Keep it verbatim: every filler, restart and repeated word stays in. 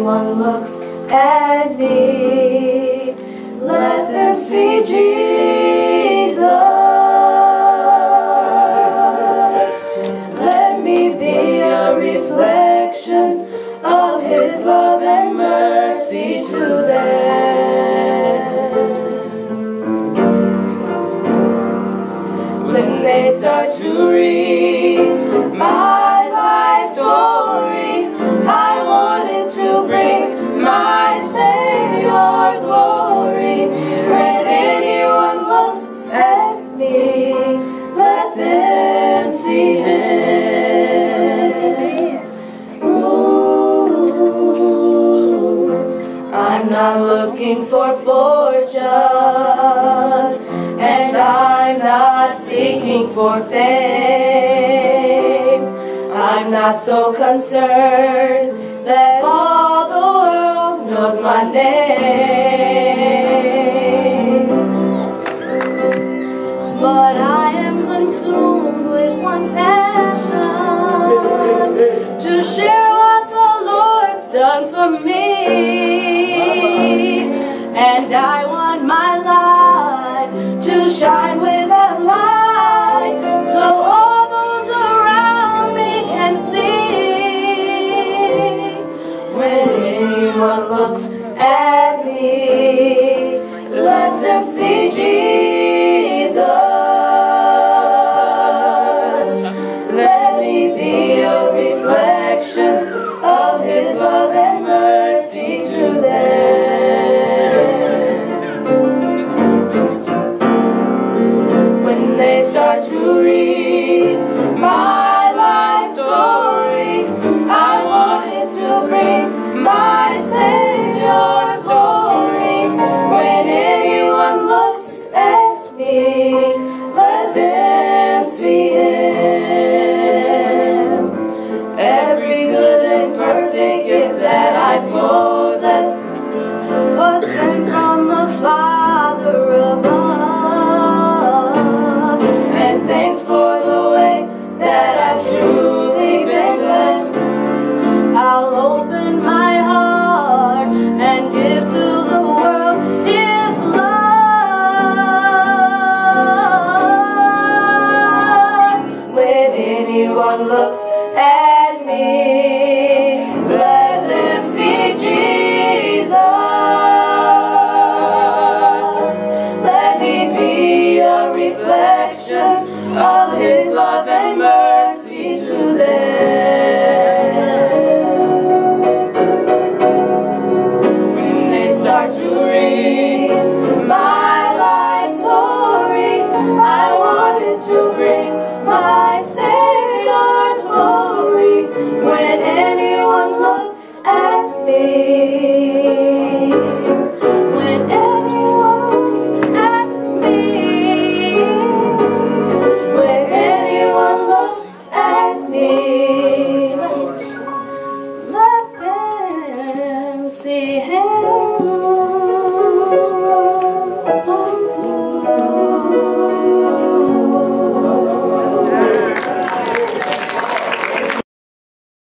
anyone looks at me, let them see Jesus. Let me be a reflection of His love and mercy to them. When they start to read my life story, I wanted to bring my Savior glory. When anyone looks at me, let them see Him. Ooh, I'm not looking for fortune, and I'm not seeking for fame. I'm not so concerned that all the world knows my name. But I am consumed with one passion, to share what the Lord's done for me. And I want my life to shine with a light, so all those around me can see. When anyone looks at me, let them see Jesus. Let me be a reflection of His love and mercy to them. When they start to read my life story, I wanted to bring my Savior glory. When anyone looks at me, let them see Him. Every good and perfect gift that I possess was sent from the Father above. And thanks for the way that I've truly been blessed. I'll open my heart and give to the world His love. When anyone looks at me, let them see Jesus. Let me be a reflection of His love and mercy to them. When they start to read my life story, I wanted to bring my Savior glory. When anyone looks at me, when anyone looks at me, when anyone looks at me, let them see